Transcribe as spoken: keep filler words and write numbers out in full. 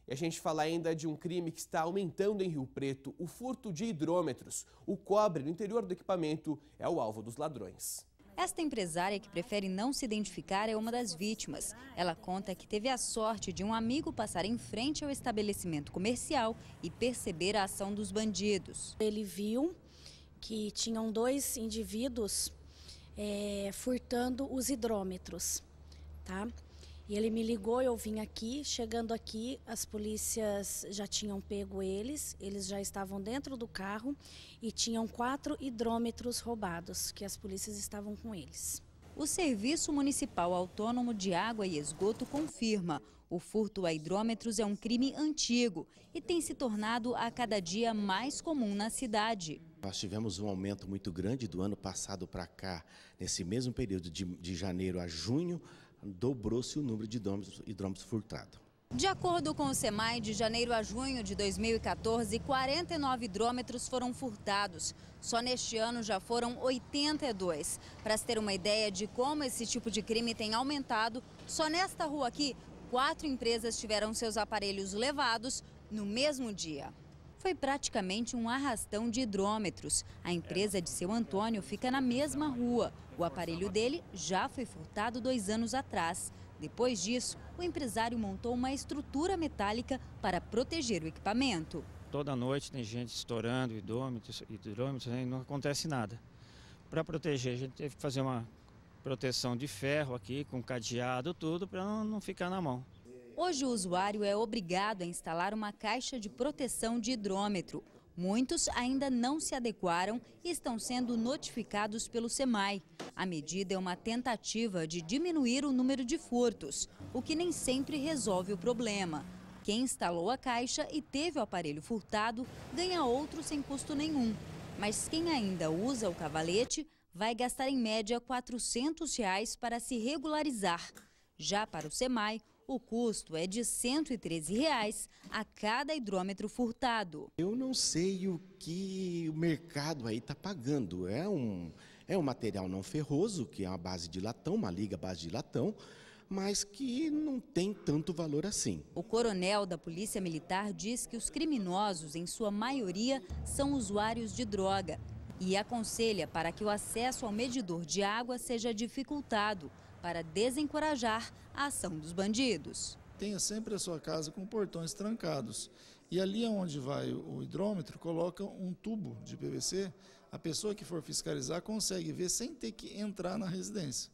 E a gente fala ainda de um crime que está aumentando em Rio Preto, o furto de hidrômetros. O cobre no interior do equipamento é o alvo dos ladrões. Esta empresária, que prefere não se identificar, é uma das vítimas. Ela conta que teve a sorte de um amigo passar em frente ao estabelecimento comercial e perceber a ação dos bandidos. Ele viu que tinham dois indivíduos é, furtando os hidrômetros, tá? E ele me ligou, eu vim aqui. Chegando aqui, as polícias já tinham pego eles, eles já estavam dentro do carro e tinham quatro hidrômetros roubados, que as polícias estavam com eles. O Serviço Municipal Autônomo de Água e Esgoto confirma: o furto a hidrômetros é um crime antigo e tem se tornado a cada dia mais comum na cidade. Nós tivemos um aumento muito grande do ano passado para cá. Nesse mesmo período de, de janeiro a junho, dobrou-se o número de hidrômetros, hidrômetros furtados. De acordo com o SEMAI, de janeiro a junho de dois mil e quatorze, quarenta e nove hidrômetros foram furtados. Só neste ano já foram oitenta e dois. Para se ter uma ideia de como esse tipo de crime tem aumentado, só nesta rua aqui, quatro empresas tiveram seus aparelhos levados no mesmo dia. Foi praticamente um arrastão de hidrômetros. A empresa de seu Antônio fica na mesma rua. O aparelho dele já foi furtado dois anos atrás. Depois disso, o empresário montou uma estrutura metálica para proteger o equipamento. Toda noite tem gente estourando hidrômetros, hidrômetros e não acontece nada. Para proteger, a gente teve que fazer uma proteção de ferro aqui, com cadeado, tudo, para não, não ficar na mão. Hoje o usuário é obrigado a instalar uma caixa de proteção de hidrômetro. Muitos ainda não se adequaram e estão sendo notificados pelo SEMAI. A medida é uma tentativa de diminuir o número de furtos, o que nem sempre resolve o problema. Quem instalou a caixa e teve o aparelho furtado ganha outro sem custo nenhum. Mas quem ainda usa o cavalete vai gastar em média quatrocentos reais para se regularizar. Já para o SEMAI, o custo é de cento e treze reais a cada hidrômetro furtado. Eu não sei o que o mercado aí está pagando. É um, é um material não ferroso, que é uma base de latão, uma liga à base de latão, mas que não tem tanto valor assim. O coronel da Polícia Militar diz que os criminosos, em sua maioria, são usuários de droga e aconselha para que o acesso ao medidor de água seja dificultado, para desencorajar a ação dos bandidos. Tenha sempre a sua casa com portões trancados. E ali onde vai o hidrômetro, coloca um tubo de P V C. A pessoa que for fiscalizar consegue ver sem ter que entrar na residência.